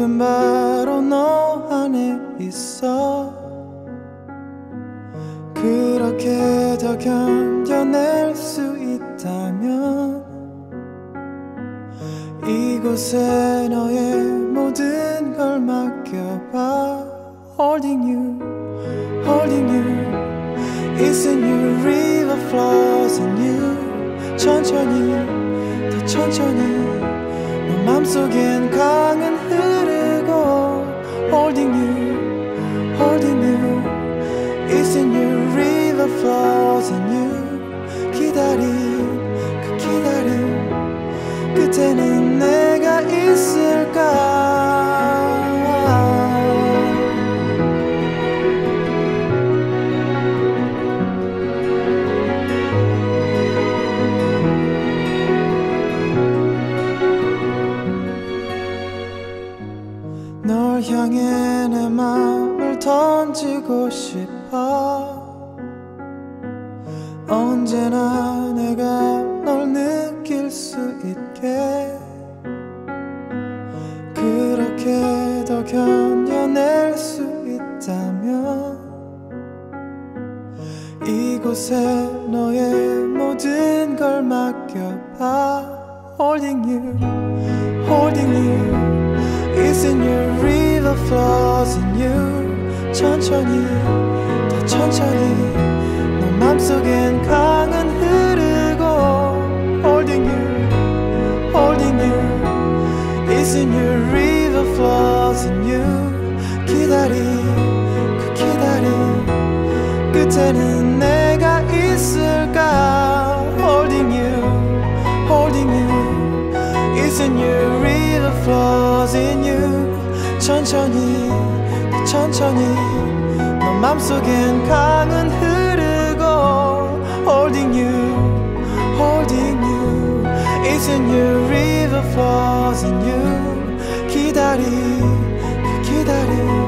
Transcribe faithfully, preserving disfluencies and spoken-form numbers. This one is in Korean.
지금 바로 너 안에 있어. 그렇게 더 견뎌낼 수 있다면 이곳에 너의 모든 걸 맡겨봐. Holding you, holding you. It's in you, river flows in you. 천천히, 더 천천히. 너 맘속엔 강은 흐르고. Holding you, holding you. It's in you, river flows in you. 기다림, 그 기다림 끝에는 내가 있을까. 널 향해 내 마음을 던지고 싶어. 언제나 내가 널 느낄 수 있게. 그렇게 더 견뎌낼 수 있다면 이곳에 너의 모든 걸 맡겨봐. Holding you, holding you. It's in you, river flows in you. 천천히, 더 천천히. 너 맘속엔 강은 흐르고. Holding you, holding you. It's in you, river flows in you. 기다림, 그 기다림 끝에는 내가 있을까. Holding you, holding you. It's in you, river flows in you. 천천히, 더 천천히. 너 맘속엔 강은 흐르고. Holding you, holding you. It's in you, river flows in you. 기다림, 그 기다림